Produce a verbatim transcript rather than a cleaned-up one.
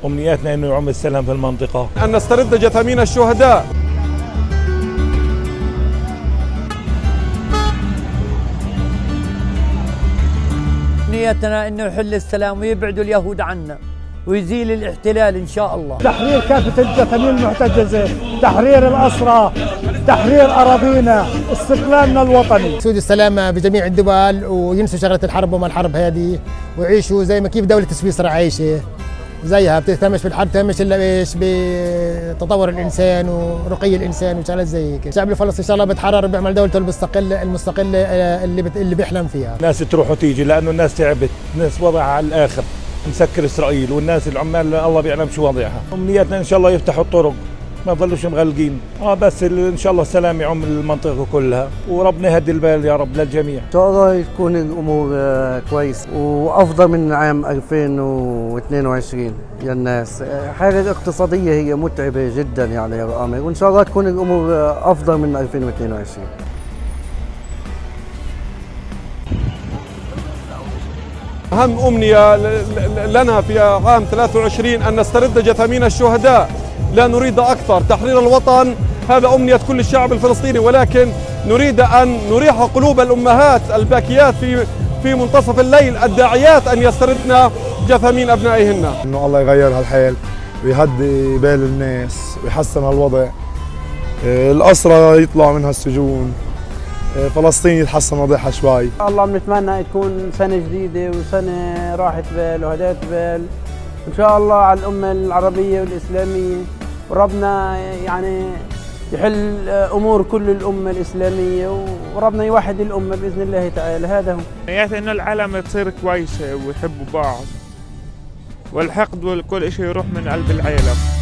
أمنياتنا أنه يعم السلام في المنطقة، أن نسترد جثامين الشهداء. أمنيتنا أنه يحل السلام ويبعدوا اليهود عنا ويزيل الاحتلال إن شاء الله. تحرير كافة الجثامين المحتجزة، تحرير الأسرى، تحرير أراضينا، استقلالنا الوطني. سود السلام بجميع الدول وينسوا شغلة الحرب وما الحرب هذه ويعيشوا زي ما كيف دولة سويسرا عايشة زيها، بتهتمش بالحرب، بتهتمش الا ايش بتطور الانسان ورقي الانسان وشغلات زي هيك. الشعب الفلسطيني ان شاء الله بيتحرر وبيعمل دولته المستقله المستقله اللي بت... اللي بيحلم فيها. الناس تروح وتيجي لانه الناس تعبت، الناس وضعها على الاخر، مسكر اسرائيل والناس العمال الله بيعلم شو وضعها. امنياتنا ان شاء الله يفتحوا الطرق، ما يضلوش مغلقين، اه بس ان شاء الله السلام يعم المنطقه كلها وربنا يهدي البال يا رب للجميع. ان شاء الله تكون الامور كويس وافضل من عام ألفين واثنين وعشرين يا الناس. الحاله الاقتصاديه هي متعبه جدا يعني يا امير، وان شاء الله تكون الامور افضل من ألفين واثنين وعشرين. أهم أمنية لنا في عام ثلاثة وعشرين أن نسترد جثامين الشهداء، لا نريد أكثر. تحرير الوطن هذا أمنية كل الشعب الفلسطيني، ولكن نريد أن نريح قلوب الأمهات الباكيات في في منتصف الليل الداعيات أن يستردن جثامين أبنائهن. إنه الله يغير هالحال ويهدي بال الناس ويحسن هالوضع، الأسرى يطلعوا من هالسجون، فلسطين يتحسن وضعها شوي. الله بنتمنى تكون سنة جديدة وسنة راحة بال وهداية بال إن شاء الله على الأمة العربية والإسلامية، وربنا يعني يحل أمور كل الأمة الإسلامية وربنا يوحد الأمة بإذن الله تعالى. هذا هو. نياتي إنه العالم تصير كويسة ويحبوا بعض والحقد وكل شيء يروح من قلب العالم.